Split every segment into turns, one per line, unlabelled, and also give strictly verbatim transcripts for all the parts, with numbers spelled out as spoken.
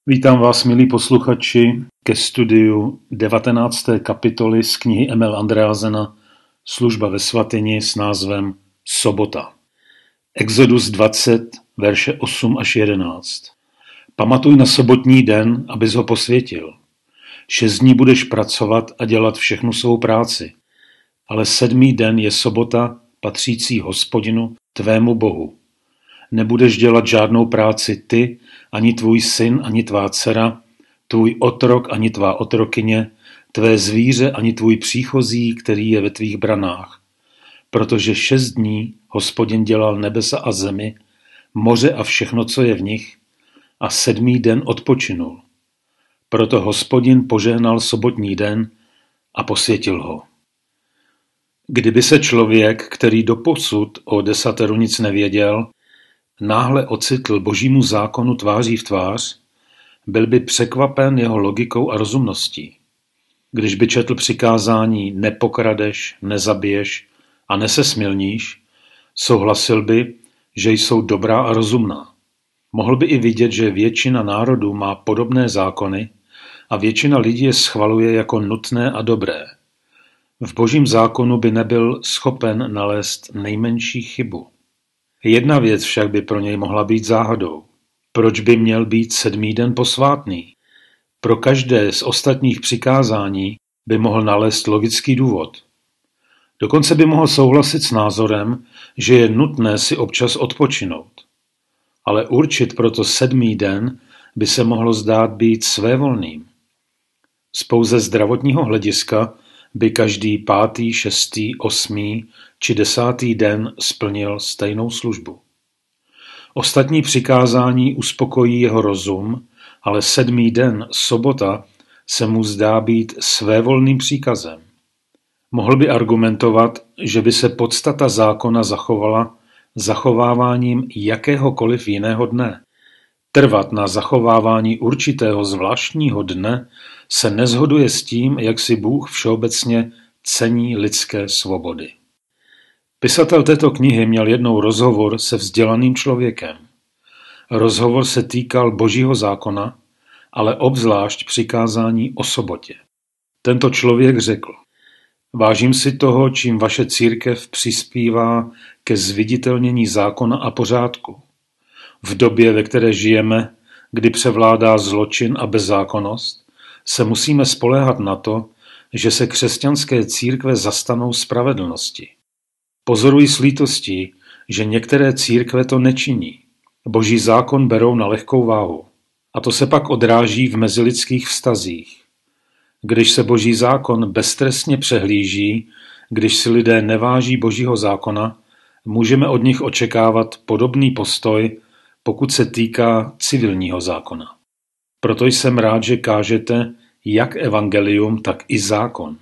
Vítám vás, milí posluchači, ke studiu devatenácté kapitoly z knihy Emil Andreasena Služba ve svatyni s názvem Sobota. Exodus dvacet, verše osm až jedenáct. Pamatuj na sobotní den, abys ho posvětil. Šest dní budeš pracovat a dělat všechnu svou práci, ale sedmý den je sobota patřící Hospodinu, tvému Bohu. Nebudeš dělat žádnou práci ty, ani tvůj syn, ani tvá dcera, tvůj otrok, ani tvá otrokyně, tvé zvíře, ani tvůj příchozí, který je ve tvých branách. Protože šest dní Hospodin dělal nebesa a zemi, moře a všechno, co je v nich, a sedmý den odpočinul. Proto Hospodin požehnal sobotní den a posvětil ho. Kdyby se člověk, který doposud o desateru nic nevěděl, náhle ocitl Božímu zákonu tváří v tvář, byl by překvapen jeho logikou a rozumností. Když by četl přikázání nepokradeš, nezabiješ a nesesmilníš, souhlasil by, že jsou dobrá a rozumná. Mohl by i vidět, že většina národů má podobné zákony a většina lidí je schvaluje jako nutné a dobré. V Božím zákonu by nebyl schopen nalézt nejmenší chybu. Jedna věc však by pro něj mohla být záhadou. Proč by měl být sedmý den posvátný? Pro každé z ostatních přikázání by mohl nalézt logický důvod. Dokonce by mohl souhlasit s názorem, že je nutné si občas odpočinout. Ale určit proto sedmý den by se mohlo zdát být svévolným. Z pouze zdravotního hlediska by každý pátý, šestý, osmý či desátý den splnil stejnou službu. Ostatní přikázání uspokojí jeho rozum, ale sedmý den, sobota, se mu zdá být svévolným příkazem. Mohl by argumentovat, že by se podstata zákona zachovala zachováváním jakéhokoliv jiného dne. Trvat na zachovávání určitého zvláštního dne se neshoduje s tím, jak si Bůh všeobecně cení lidské svobody. Pisatel této knihy měl jednou rozhovor se vzdělaným člověkem. Rozhovor se týkal Božího zákona, ale obzvlášť přikázání o sobotě. Tento člověk řekl: Vážím si toho, čím vaše církev přispívá ke zviditelnění zákona a pořádku. V době, ve které žijeme, kdy převládá zločin a bezzákonnost, se musíme spoléhat na to, že se křesťanské církve zastanou spravedlnosti. Pozoruji s lítostí, že některé církve to nečiní. Boží zákon berou na lehkou váhu. A to se pak odráží v mezilidských vztazích. Když se Boží zákon beztrestně přehlíží, když si lidé neváží Božího zákona, můžeme od nich očekávat podobný postoj, pokud se týká civilního zákona. Proto jsem rád, že kážete jak evangelium, tak i zákon.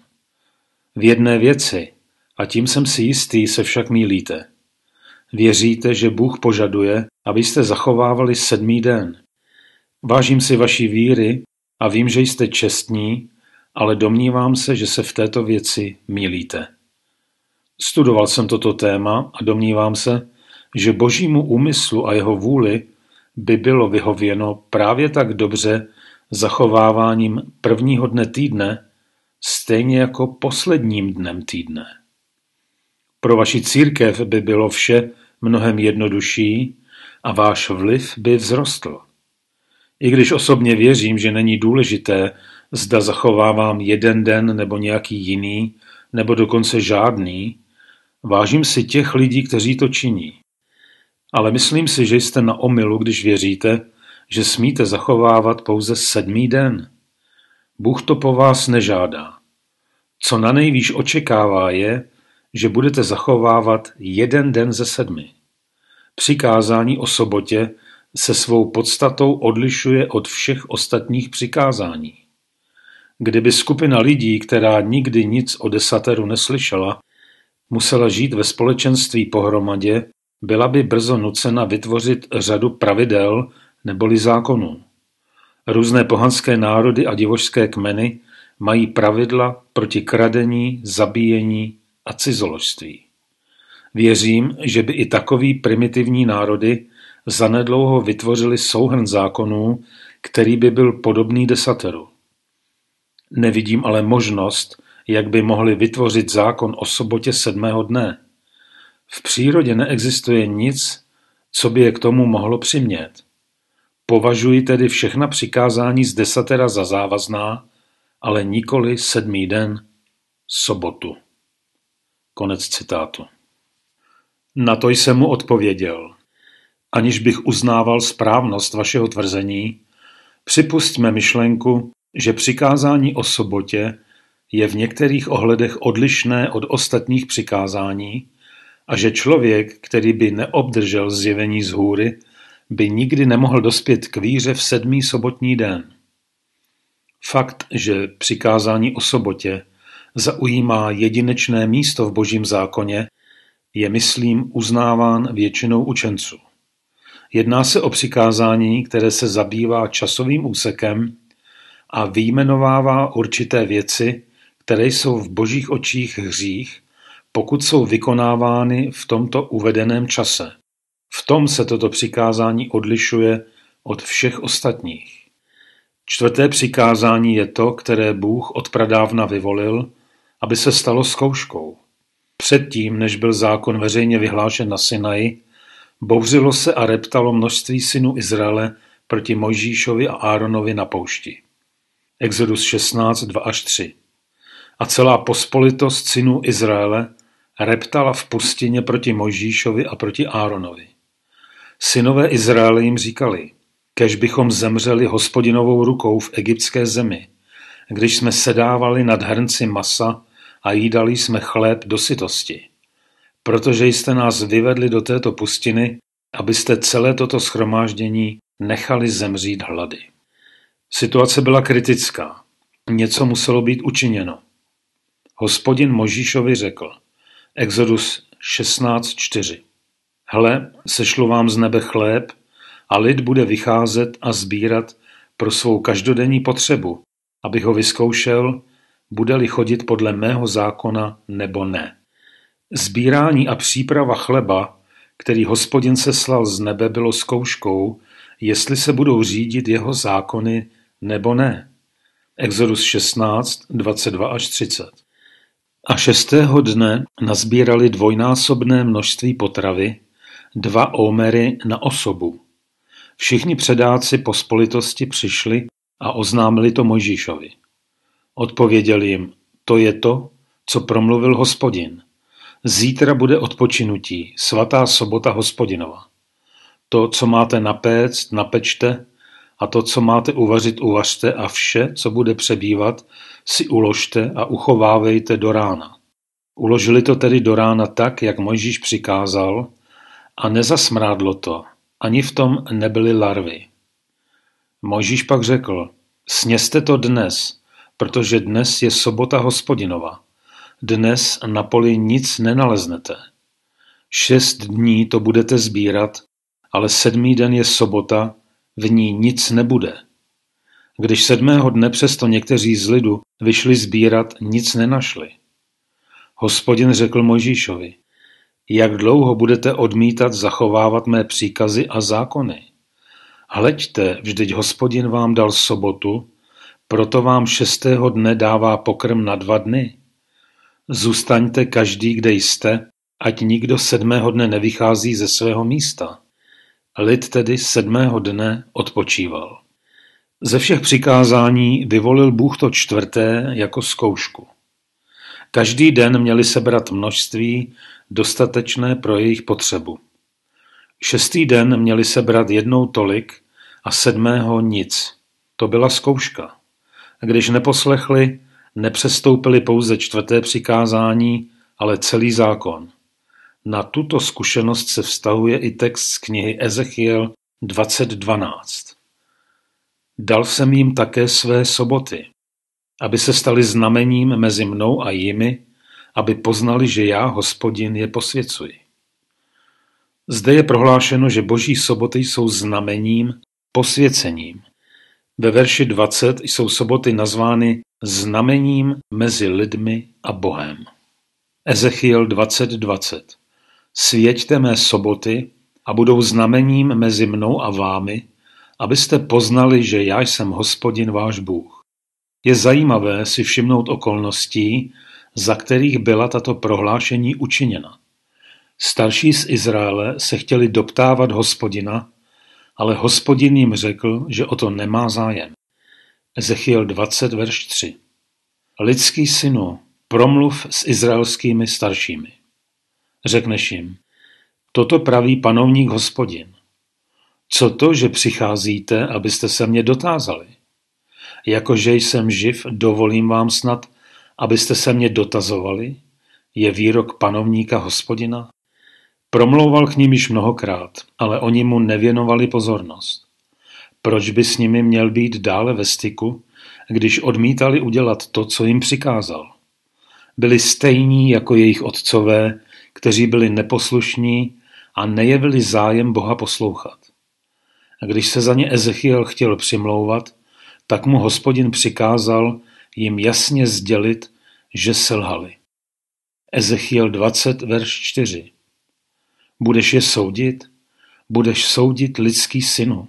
V jedné věci, a tím jsem si jistý, se však mýlíte. Věříte, že Bůh požaduje, abyste zachovávali sedmý den. Vážím si vaší víry a vím, že jste čestní, ale domnívám se, že se v této věci mýlíte. Studoval jsem toto téma a domnívám se, že Božímu úmyslu a jeho vůli by bylo vyhověno právě tak dobře zachováváním prvního dne týdne, stejně jako posledním dnem týdne. Pro vaši církev by bylo vše mnohem jednodušší a váš vliv by vzrostl. I když osobně věřím, že není důležité, zda zachovávám jeden den nebo nějaký jiný, nebo dokonce žádný, vážím si těch lidí, kteří to činí. Ale myslím si, že jste na omylu, když věříte, že smíte zachovávat pouze sedmý den. Bůh to po vás nežádá. Co nanejvýš očekává je, že budete zachovávat jeden den ze sedmi. Přikázání o sobotě se svou podstatou odlišuje od všech ostatních přikázání. Kdyby skupina lidí, která nikdy nic o desateru neslyšela, musela žít ve společenství pohromadě, byla by brzo nucena vytvořit řadu pravidel neboli zákonů. Různé pohanské národy a divošské kmeny mají pravidla proti kradení, zabíjení a cizoložství. Věřím, že by i takoví primitivní národy zanedlouho vytvořili souhrn zákonů, který by byl podobný desateru. Nevidím ale možnost, jak by mohli vytvořit zákon o sobotě sedmého dne. V přírodě neexistuje nic, co by je k tomu mohlo přimět. Považuji tedy všechna přikázání z desatera za závazná, ale nikoli sedmý den, sobotu. Konec citátu. Na to jsem mu odpověděl. Aniž bych uznával správnost vašeho tvrzení, připusťme myšlenku, že přikázání o sobotě je v některých ohledech odlišné od ostatních přikázání a že člověk, který by neobdržel zjevení z hůry, by nikdy nemohl dospět k víře v sedmý sobotní den. Fakt, že přikázání o sobotě zaujímá jedinečné místo v Božím zákoně, je, myslím, uznáván většinou učenců. Jedná se o přikázání, které se zabývá časovým úsekem a vyjmenovává určité věci, které jsou v Božích očích hřích, pokud jsou vykonávány v tomto uvedeném čase. V tom se toto přikázání odlišuje od všech ostatních. Čtvrté přikázání je to, které Bůh odpradávna vyvolil, aby se stalo zkouškou. Předtím, než byl zákon veřejně vyhlášen na Sinaji, bouřilo se a reptalo množství synů Izraele proti Mojžíšovi a Áronovi na poušti. Exodus šestnáct, dva až tři. A celá pospolitost synů Izraele reptala v pustině proti Mojžíšovi a proti Áronovi. Synové Izraele jim říkali, kež bychom zemřeli Hospodinovou rukou v egyptské zemi, když jsme sedávali nad hrnci masa a jídali jsme chléb do sytosti. Protože jste nás vyvedli do této pustiny, abyste celé toto shromáždění nechali zemřít hlady. Situace byla kritická. Něco muselo být učiněno. Hospodin Mojžíšovi řekl, Exodus šestnáct čtyři. Hle, sešlu vám z nebe chléb a lid bude vycházet a sbírat pro svou každodenní potřebu, abych ho vyzkoušel, bude-li chodit podle mého zákona nebo ne. Sbírání a příprava chleba, který Hospodin seslal z nebe, bylo zkouškou, jestli se budou řídit jeho zákony nebo ne. Exodus šestnáct, dvacet dva až třicet. A šestého dne nazbírali dvojnásobné množství potravy, dva ómery na osobu. Všichni předáci pospolitosti přišli a oznámili to Mojžíšovi. Odpověděl jim, to je to, co promluvil Hospodin. Zítra bude odpočinutí, svatá sobota Hospodinova. To, co máte napéct, napečte, a to, co máte uvařit, uvařte a vše, co bude přebývat, si uložte a uchovávejte do rána. Uložili to tedy do rána tak, jak Mojžíš přikázal, a nezasmrádlo to, ani v tom nebyly larvy. Mojžíš pak řekl, sněste to dnes, protože dnes je sobota Hospodinova. Dnes na poli nic nenaleznete. Šest dní to budete sbírat, ale sedmý den je sobota, v ní nic nebude. Když sedmého dne přesto někteří z lidu vyšli sbírat, nic nenašli. Hospodin řekl Mojžíšovi, jak dlouho budete odmítat zachovávat mé příkazy a zákony? Hleďte, vždyť Hospodin vám dal sobotu, proto vám šestého dne dává pokrm na dva dny. Zůstaňte každý, kde jste, ať nikdo sedmého dne nevychází ze svého místa. Lid tedy sedmého dne odpočíval. Ze všech přikázání vyvolil Bůh to čtvrté jako zkoušku. Každý den měli sebrat množství dostatečné pro jejich potřebu. Šestý den měli sebrat jednou tolik a sedmého nic. To byla zkouška. A když neposlechli, nepřestoupili pouze čtvrté přikázání, ale celý zákon. Na tuto zkušenost se vztahuje i text z knihy Ezechiel dvacet dvanáct. Dal jsem jim také své soboty, aby se stali znamením mezi mnou a jimi, aby poznali, že já, Hospodin, je posvěcuji. Zde je prohlášeno, že Boží soboty jsou znamením, posvěcením. Ve verši dvacet jsou soboty nazvány znamením mezi lidmi a Bohem. Ezechiel dvacet dvacet. Svěťte mé soboty a budou znamením mezi mnou a vámi, abyste poznali, že já jsem Hospodin váš Bůh. Je zajímavé si všimnout okolností, za kterých byla tato prohlášení učiněna. Starší z Izraele se chtěli doptávat Hospodina, ale Hospodin jim řekl, že o to nemá zájem. Ezechiel dvacet, verš tři. Lidský synu, promluv s izraelskými staršími. Řekneš jim, toto praví panovník Hospodin. Co to, že přicházíte, abyste se mě dotázali? Jakože jsem živ, dovolím vám snad, abyste se mě dotazovali? Je výrok panovníka Hospodina? Promlouval k nim již mnohokrát, ale oni mu nevěnovali pozornost. Proč by s nimi měl být dále ve styku, když odmítali udělat to, co jim přikázal? Byli stejní jako jejich otcové, kteří byli neposlušní a nejevili zájem Boha poslouchat. A když se za ně Ezechiel chtěl přimlouvat, tak mu Hospodin přikázal jim jasně sdělit, že selhali. Ezechiel dvacet, verš čtyři. Budeš je soudit? Budeš soudit lidský synu.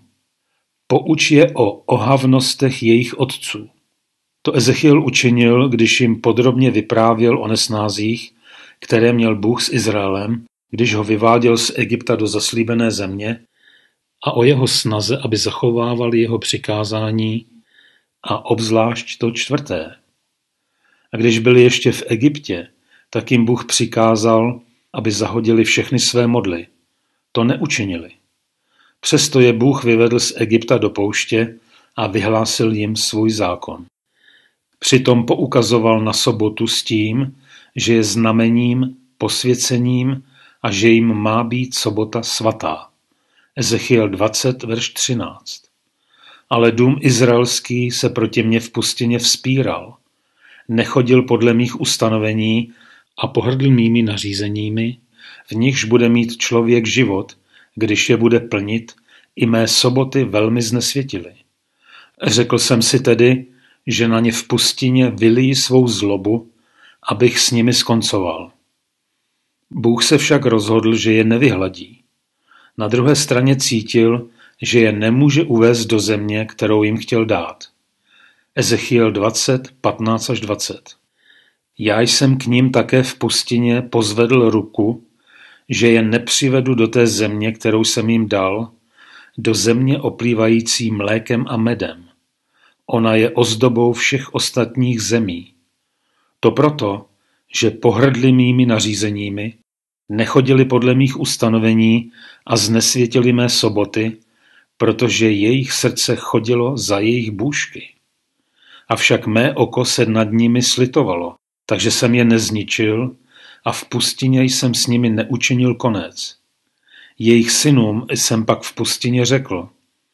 Pouč je o ohavnostech jejich otců. To Ezechiel učinil, když jim podrobně vyprávěl o nesnázích, které měl Bůh s Izraelem, když ho vyváděl z Egypta do zaslíbené země, a o jeho snaze, aby zachovávali jeho přikázání, a obzvlášť to čtvrté. A když byli ještě v Egyptě, tak jim Bůh přikázal, aby zahodili všechny své modly. To neučinili. Přesto je Bůh vyvedl z Egypta do pouště a vyhlásil jim svůj zákon. Přitom poukazoval na sobotu s tím, že je znamením, posvěcením a že jim má být sobota svatá. Ezechiel dvacet, verš třináct. Ale dům izraelský se proti mně v pustině vzpíral. Nechodil podle mých ustanovení a pohrdl mými nařízeními, v nichž bude mít člověk život, když je bude plnit, i mé soboty velmi znesvětili. Řekl jsem si tedy, že na ně v pustině vyliji svou zlobu, abych s nimi skoncoval. Bůh se však rozhodl, že je nevyhladí. Na druhé straně cítil, že je nemůže uvést do země, kterou jim chtěl dát. Ezechiel dvacet, patnáct až dvacet. Já jsem k ním také v pustině pozvedl ruku, že je nepřivedu do té země, kterou jsem jim dal, do země oplývající mlékem a medem. Ona je ozdobou všech ostatních zemí. To proto, že pohrdli mými nařízeními, nechodili podle mých ustanovení a znesvětili mé soboty, protože jejich srdce chodilo za jejich bůžky. Avšak mé oko se nad nimi slitovalo, takže jsem je nezničil a v pustině jsem s nimi neučinil konec. Jejich synům jsem pak v pustině řekl,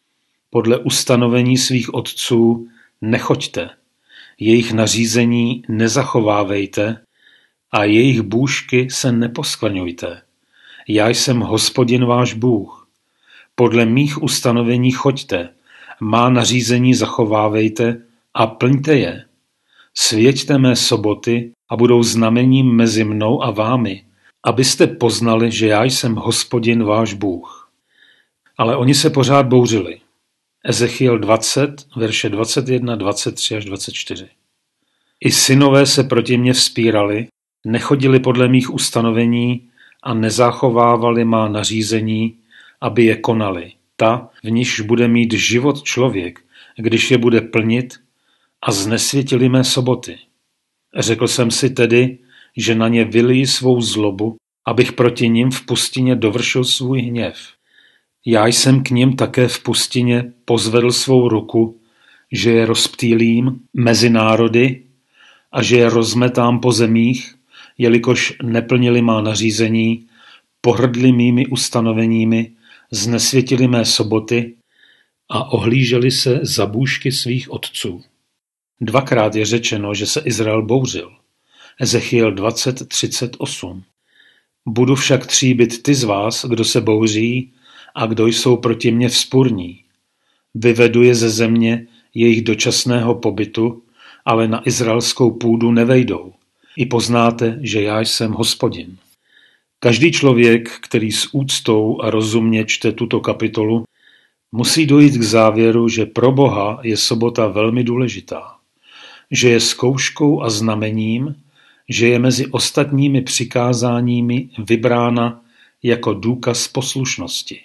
podle ustanovení svých otců nechoďte, jejich nařízení nezachovávejte a jejich bůžky se neposkvrňujte. Já jsem Hospodin váš Bůh. Podle mých ustanovení choďte, má nařízení zachovávejte a plňte je. Svěďte mé soboty a budou znamením mezi mnou a vámi, abyste poznali, že já jsem Hospodin váš Bůh. Ale oni se pořád bouřili. Ezechiel dvacet, verše dvacet jedna, dvacet tři až dvacet čtyři. I synové se proti mně vzpírali, nechodili podle mých ustanovení a nezachovávali má nařízení, aby je konali. Ta, v níž bude mít život člověk, když je bude plnit, a znesvětili mé soboty. Řekl jsem si tedy, že na ně vyliji svou zlobu, abych proti nim v pustině dovršil svůj hněv. Já jsem k nim také v pustině pozvedl svou ruku, že je rozptýlím mezi národy a že je rozmetám po zemích, jelikož neplnili má nařízení, pohrdli mými ustanoveními, znesvětili mé soboty a ohlíželi se za bůžky svých otců. Dvakrát je řečeno, že se Izrael bouřil. Ezechiel dvacet, třicet osm. Budu však tříbit ty z vás, kdo se bouří a kdo jsou proti mně vzpurní. Vyvedu je ze země jejich dočasného pobytu, ale na izraelskou půdu nevejdou. I poznáte, že já jsem Hospodin. Každý člověk, který s úctou a rozumně čte tuto kapitolu, musí dojít k závěru, že pro Boha je sobota velmi důležitá, že je zkouškou a znamením, že je mezi ostatními přikázáními vybrána jako důkaz poslušnosti.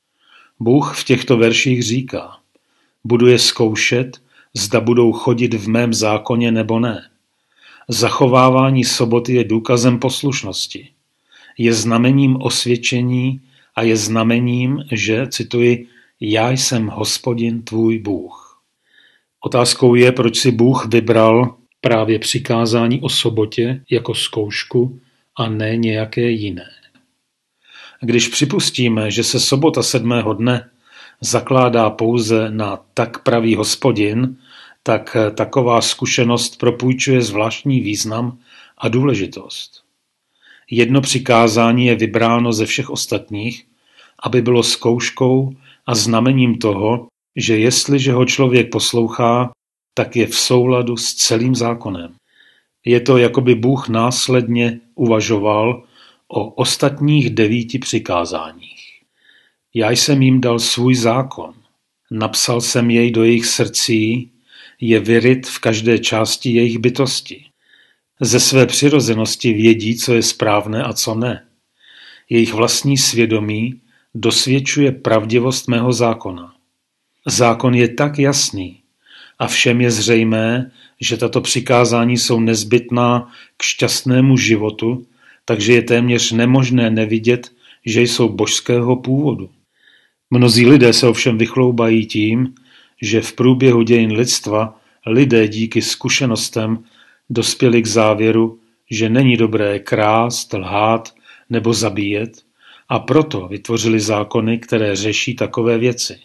Bůh v těchto verších říká: budu je zkoušet, zda budou chodit v mém zákoně nebo ne. Zachovávání soboty je důkazem poslušnosti. Je znamením osvědčení a je znamením, že, cituji, já jsem Hospodin tvůj Bůh. Otázkou je, proč si Bůh vybral právě přikázání o sobotě jako zkoušku a ne nějaké jiné. Když připustíme, že se sobota sedmého dne zakládá pouze na tak pravý Hospodin, tak taková zkušenost propůjčuje zvláštní význam a důležitost. Jedno přikázání je vybráno ze všech ostatních, aby bylo zkouškou a znamením toho, že jestliže ho člověk poslouchá, tak je v souladu s celým zákonem. Je to, jako by Bůh následně uvažoval o ostatních devíti přikázáních. Já jsem jim dal svůj zákon, napsal jsem jej do jejich srdcí, je vyryt v každé části jejich bytosti. Ze své přirozenosti vědí, co je správné a co ne. Jejich vlastní svědomí dosvědčuje pravdivost mého zákona. Zákon je tak jasný a všem je zřejmé, že tato přikázání jsou nezbytná k šťastnému životu, takže je téměř nemožné nevidět, že jsou božského původu. Mnozí lidé se ovšem vychloubají tím, že v průběhu dějin lidstva lidé díky zkušenostem dospěli k závěru, že není dobré krást, lhát nebo zabíjet, a proto vytvořili zákony, které řeší takové věci.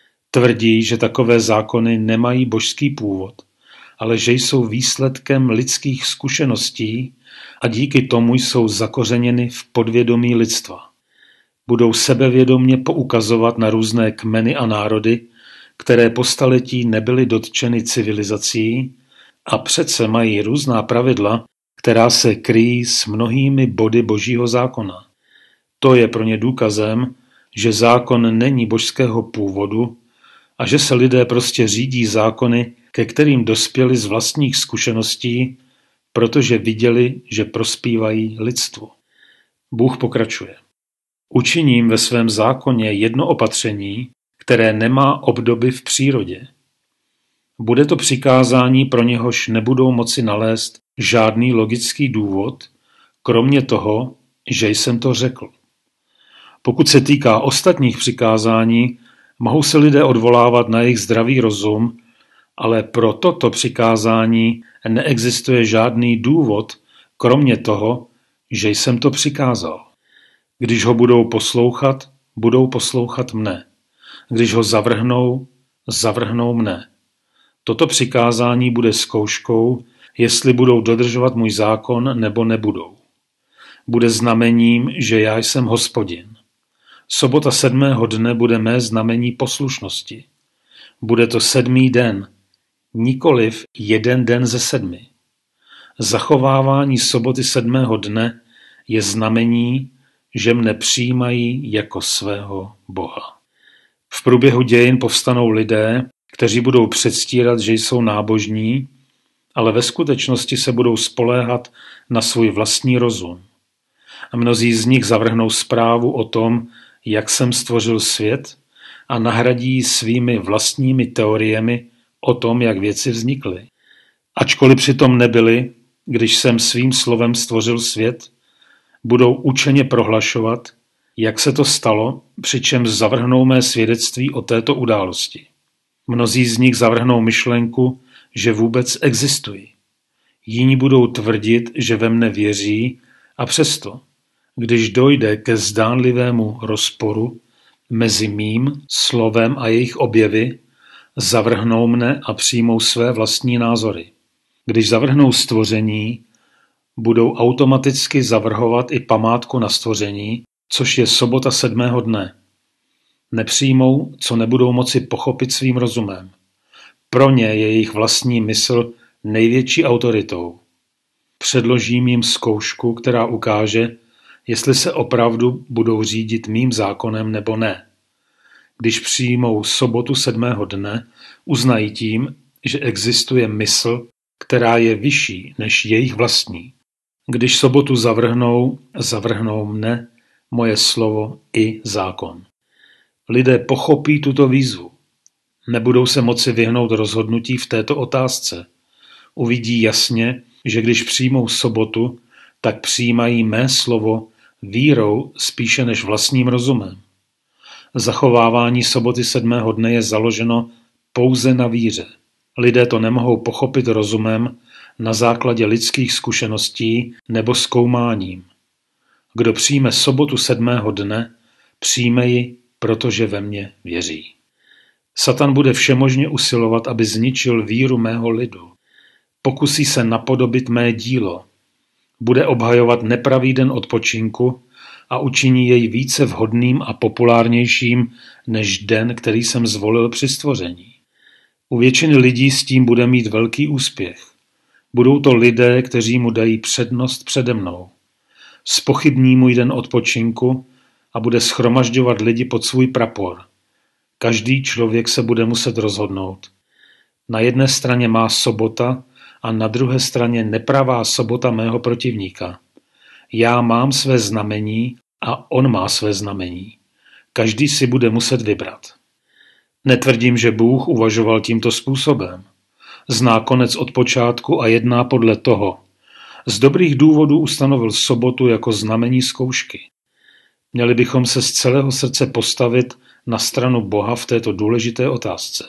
Tvrdí, že takové zákony nemají božský původ, ale že jsou výsledkem lidských zkušeností a díky tomu jsou zakořeněny v podvědomí lidstva. Budou sebevědomně poukazovat na různé kmeny a národy, které po staletí nebyly dotčeny civilizací a přece mají různá pravidla, která se kryjí s mnohými body božího zákona. To je pro ně důkazem, že zákon není božského původu a že se lidé prostě řídí zákony, ke kterým dospěli z vlastních zkušeností, protože viděli, že prospívají lidstvu. Bůh pokračuje. Učiním ve svém zákoně jedno opatření, které nemá obdoby v přírodě. Bude to přikázání, pro něhož nebudou moci nalézt žádný logický důvod, kromě toho, že jsem to řekl. Pokud se týká ostatních přikázání, mohou se lidé odvolávat na jejich zdravý rozum, ale pro toto přikázání neexistuje žádný důvod, kromě toho, že jsem to přikázal. Když ho budou poslouchat, budou poslouchat mne. Když ho zavrhnou, zavrhnou mne. Toto přikázání bude zkouškou, jestli budou dodržovat můj zákon nebo nebudou. Bude znamením, že já jsem Hospodin. Sobota sedmého dne bude mé znamení poslušnosti. Bude to sedmý den, nikoliv jeden den ze sedmi. Zachovávání soboty sedmého dne je znamení, že mne přijímají jako svého Boha. V průběhu dějin povstanou lidé, kteří budou předstírat, že jsou nábožní, ale ve skutečnosti se budou spoléhat na svůj vlastní rozum. A mnozí z nich zavrhnou zprávu o tom, jak jsem stvořil svět, a nahradí svými vlastními teoriemi o tom, jak věci vznikly. Ačkoliv přitom nebyli, když jsem svým slovem stvořil svět, budou učeně prohlašovat, jak se to stalo, přičemž zavrhnou mé svědectví o této události. Mnozí z nich zavrhnou myšlenku, že vůbec existují. Jiní budou tvrdit, že ve mne věří, a přesto, když dojde ke zdánlivému rozporu mezi mým slovem a jejich objevy, zavrhnou mne a přijmou své vlastní názory. Když zavrhnou stvoření, budou automaticky zavrhovat i památku na stvoření, což je sobota sedmého dne. Nepřijmou, co nebudou moci pochopit svým rozumem. Pro ně je jejich vlastní mysl největší autoritou. Předložím jim zkoušku, která ukáže, jestli se opravdu budou řídit mým zákonem nebo ne. Když přijmou sobotu sedmého dne, uznají tím, že existuje mysl, která je vyšší než jejich vlastní. Když sobotu zavrhnou, zavrhnou mne, moje slovo i zákon. Lidé pochopí tuto výzvu. Nebudou se moci vyhnout rozhodnutí v této otázce. Uvidí jasně, že když přijmou sobotu, tak přijímají mé slovo vírou spíše než vlastním rozumem. Zachovávání soboty sedmého dne je založeno pouze na víře. Lidé to nemohou pochopit rozumem na základě lidských zkušeností nebo zkoumáním. Kdo přijme sobotu sedmého dne, přijme ji, protože ve mě věří. Satan bude všemožně usilovat, aby zničil víru mého lidu. Pokusí se napodobit mé dílo. Bude obhajovat nepravý den odpočinku a učiní jej více vhodným a populárnějším než den, který jsem zvolil při stvoření. U většiny lidí s tím bude mít velký úspěch. Budou to lidé, kteří mu dají přednost přede mnou. Zpochybní můj den odpočinku a bude shromažďovat lidi pod svůj prapor. Každý člověk se bude muset rozhodnout. Na jedné straně má sobota a na druhé straně nepravá sobota mého protivníka. Já mám své znamení a on má své znamení. Každý si bude muset vybrat. Netvrdím, že Bůh uvažoval tímto způsobem. Zná konec od počátku a jedná podle toho. Z dobrých důvodů ustanovil sobotu jako znamení zkoušky. Měli bychom se z celého srdce postavit na stranu Boha v této důležité otázce.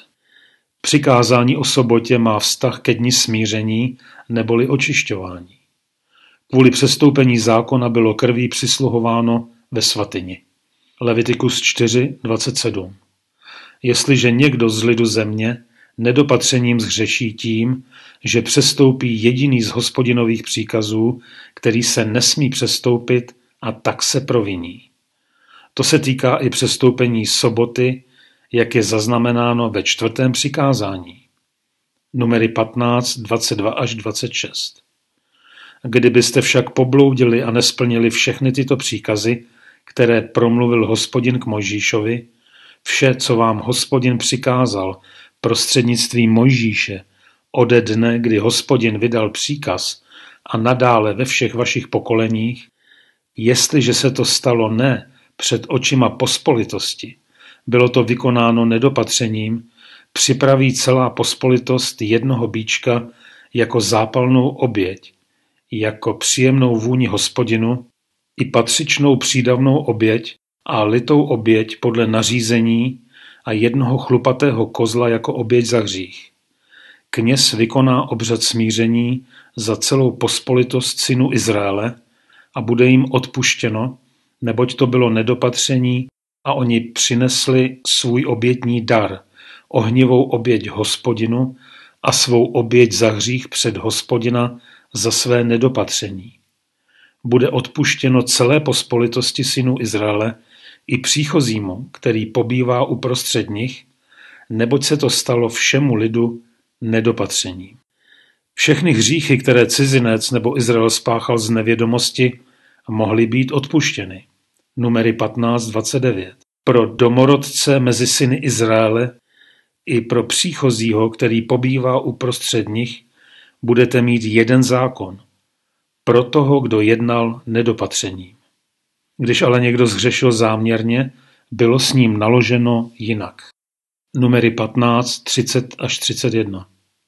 Přikázání o sobotě má vztah ke dni smíření neboli očišťování. Kvůli přestoupení zákona bylo krví přisluhováno ve svatyni. Levitikus čtyři dvacet sedm. Jestliže někdo z lidu země nedopatřením zhřeší tím, že přestoupí jediný z Hospodinových příkazů, který se nesmí přestoupit, a tak se proviní. To se týká i přestoupení soboty, jak je zaznamenáno ve čtvrtém přikázání. Numery patnáct, dvacet dva až dvacet šest. Kdybyste však pobloudili a nesplnili všechny tyto příkazy, které promluvil Hospodin k Mojžíšovi, vše, co vám Hospodin přikázal prostřednictvím Mojžíše ode dne, kdy Hospodin vydal příkaz a nadále ve všech vašich pokoleních, jestliže se to stalo ne před očima pospolitosti, bylo to vykonáno nedopatřením, připraví celá pospolitost jednoho býčka jako zápalnou oběť, jako příjemnou vůni Hospodinu i patřičnou přídavnou oběť a litou oběť podle nařízení a jednoho chlupatého kozla jako oběť za hřích. Kněz vykoná obřad smíření za celou pospolitost synů Izraele a bude jim odpuštěno, neboť to bylo nedopatření a oni přinesli svůj obětní dar, ohnivou oběť Hospodinu a svou oběť za hřích před Hospodina za své nedopatření. Bude odpuštěno celé pospolitosti synů Izraele i příchozímu, který pobývá uprostřed nich, neboť se to stalo všemu lidu nedopatřením. Všechny hříchy, které cizinec nebo Izrael spáchal z nevědomosti, mohly být odpuštěny. Numery patnáct dvacet devět. Pro domorodce mezi syny Izraele i pro příchozího, který pobývá uprostřed nich, budete mít jeden zákon. Pro toho, kdo jednal nedopatřením. Když ale někdo zhřešil záměrně, bylo s ním naloženo jinak. Numery patnáct, třicet až třicet jedna.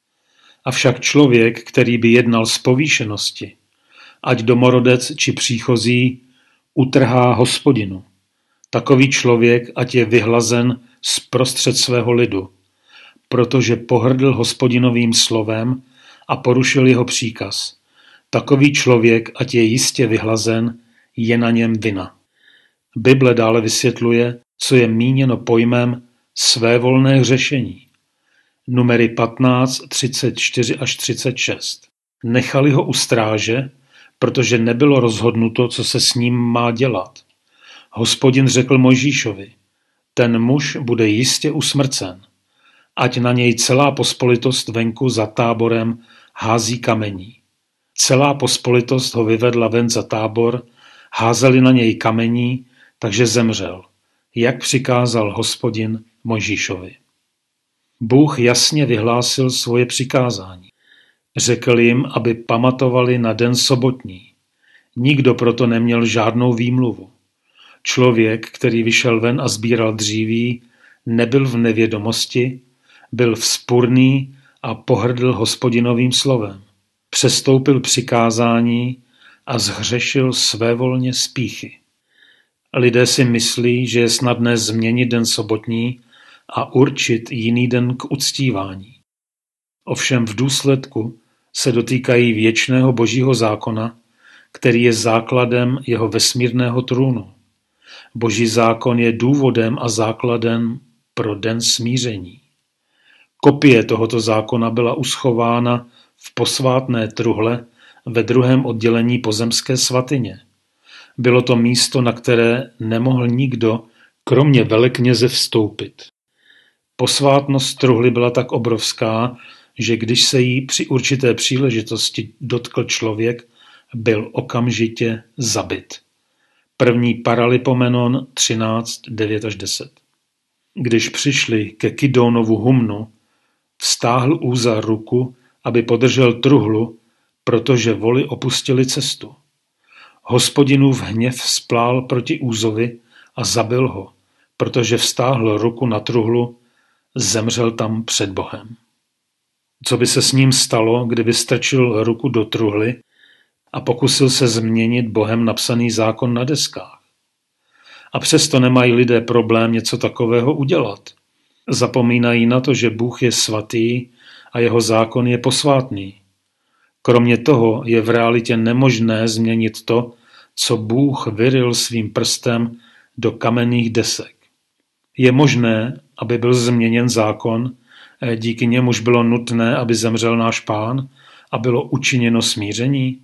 Avšak člověk, který by jednal z povýšenosti, ať domorodec či příchozí, utrhá Hospodinu. Takový člověk, ať je vyhlazen z prostřed svého lidu, protože pohrdl Hospodinovým slovem a porušil jeho příkaz. Takový člověk, ať je jistě vyhlazen, je na něm vina. Bible dále vysvětluje, co je míněno pojmem svévolné hřešení. Numery patnáct, třicet čtyři až třicet šest. Nechali ho u stráže, protože nebylo rozhodnuto, co se s ním má dělat. Hospodin řekl Mojžíšovi, ten muž bude jistě usmrcen, ať na něj celá pospolitost venku za táborem hází kamení. Celá pospolitost ho vyvedla ven za tábor, házeli na něj kamení, takže zemřel. jak přikázal Hospodin Mojžíšovi. Bůh jasně vyhlásil svoje přikázání. Řekl jim, aby pamatovali na den sobotní. Nikdo proto neměl žádnou výmluvu. Člověk, který vyšel ven a sbíral dříví, nebyl v nevědomosti, byl vzpurný a pohrdl Hospodinovým slovem. Přestoupil přikázání a zhřešil svévolně z pýchy. Lidé si myslí, že je snadné změnit den sobotní a určit jiný den k uctívání. Ovšem v důsledku se dotýkají věčného Božího zákona, který je základem jeho vesmírného trůnu. Boží zákon je důvodem a základem pro den smíření. Kopie tohoto zákona byla uschována v posvátné truhle ve druhém oddělení pozemské svatyně. Bylo to místo, na které nemohl nikdo, kromě velekněze, vstoupit. Posvátnost truhly byla tak obrovská, že když se jí při určité příležitosti dotkl člověk, byl okamžitě zabit. První Paralipomenon třináct, devět až deset. Když přišli ke Kidónovu humnu, vztáhl Úza ruku, aby podržel truhlu, protože voli opustili cestu. Hospodinův hněv splál proti Úzovi a zabil ho, protože vztáhl ruku na truhlu, zemřel tam před Bohem. Co by se s ním stalo, kdyby strčil ruku do truhly a pokusil se změnit Bohem napsaný zákon na deskách? A přesto nemají lidé problém něco takového udělat. Zapomínají na to, že Bůh je svatý a jeho zákon je posvátný. Kromě toho je v realitě nemožné změnit to, co Bůh vyryl svým prstem do kamenných desek. Je možné, aby byl změněn zákon, díky němuž bylo nutné, aby zemřel náš Pán a bylo učiněno smíření?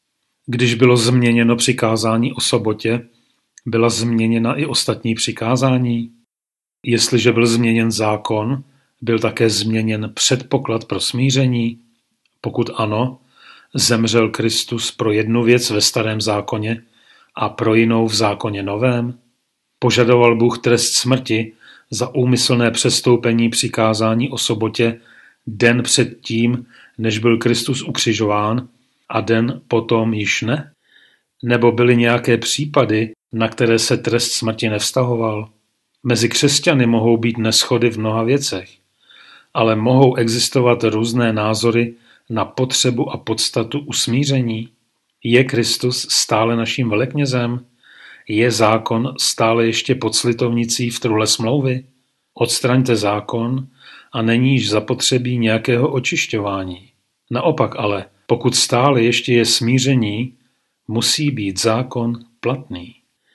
Když bylo změněno přikázání o sobotě, byla změněna i ostatní přikázání? Jestliže byl změněn zákon, byl také změněn předpoklad pro smíření? Pokud ano, zemřel Kristus pro jednu věc ve starém zákoně a pro jinou v zákoně novém? Požadoval Bůh trest smrti za úmyslné přestoupení přikázání o sobotě den před tím, než byl Kristus ukřižován, a den potom již ne? Nebo byly nějaké případy, na které se trest smrti nevztahoval? Mezi křesťany mohou být neshody v mnoha věcech, ale mohou existovat různé názory na potřebu a podstatu usmíření. Je Kristus stále naším veleknězem? Je zákon stále ještě pod slitovnicí v truhle smlouvy? Odstraňte zákon a není již zapotřebí nějakého očišťování. Naopak ale, pokud stále ještě je smíření, musí být zákon platný.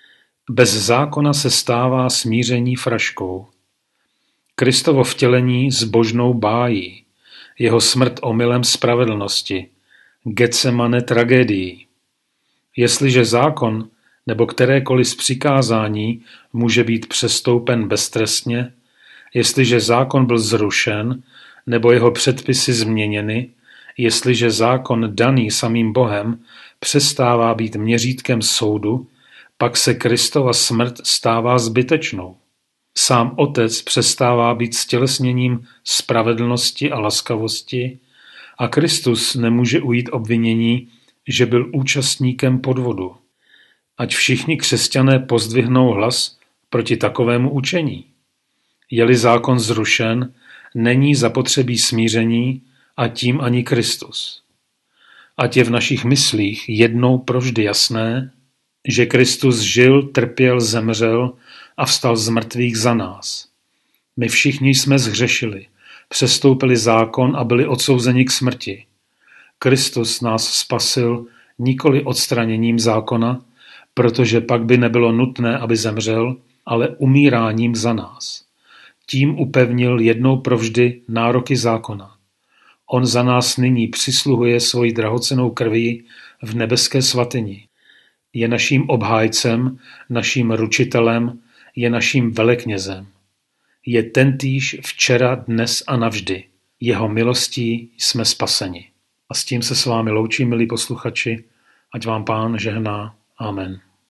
Bez zákona se stává smíření fraškou. Kristovo vtělení zbožnou bájí, jeho smrt omylem spravedlnosti, Getsemane tragédií. Jestliže zákon nebo kterékoliv z přikázání může být přestoupen beztrestně, jestliže zákon byl zrušen nebo jeho předpisy změněny, jestliže zákon daný samým Bohem přestává být měřítkem soudu, pak se Kristova smrt stává zbytečnou. Sám Otec přestává být stělesněním spravedlnosti a laskavosti a Kristus nemůže ujít obvinění, že byl účastníkem podvodu. Ať všichni křesťané pozdvihnou hlas proti takovému učení. Je-li zákon zrušen, není zapotřebí smíření a tím ani Kristus. Ať je v našich myslích jednou provždy jasné, že Kristus žil, trpěl, zemřel a vstal z mrtvých za nás. My všichni jsme zhřešili, přestoupili zákon a byli odsouzeni k smrti. Kristus nás spasil nikoli odstraněním zákona, protože pak by nebylo nutné, aby zemřel, ale umíráním za nás. Tím upevnil jednou provždy nároky zákona. On za nás nyní přisluhuje svoji drahocennou krví v nebeské svatyni. Je naším obhájcem, naším ručitelem, je naším veleknězem. Je tentýž včera, dnes a navždy. Jeho milostí jsme spaseni. A s tím se s vámi loučím, milí posluchači, ať vám Pán žehná. Amen.